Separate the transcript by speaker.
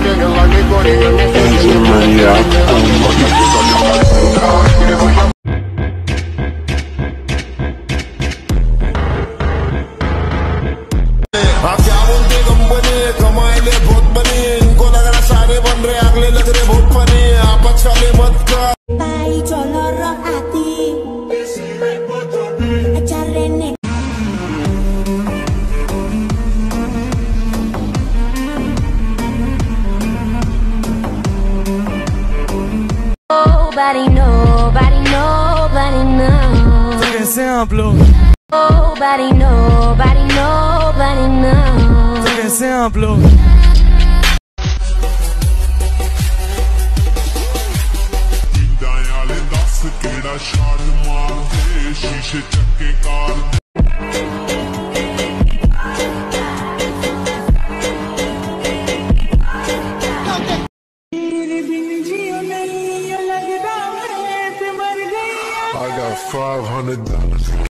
Speaker 1: आप क्या बोलते कंपनी कमाए ले बहुत बनी इनको लग रहा सारे बन रहे अगले लग रहे बहुत फनी आप अच्छा ले मत कर
Speaker 2: Tay cho lo rõ hati Acarene Nobody knows
Speaker 3: कैसे हैं आप लोग?
Speaker 2: Nobody knows
Speaker 3: कैसे हैं आप लोग?
Speaker 1: वाले 10 केड़ा शाट मार दे शीशे चक्के कार I got $500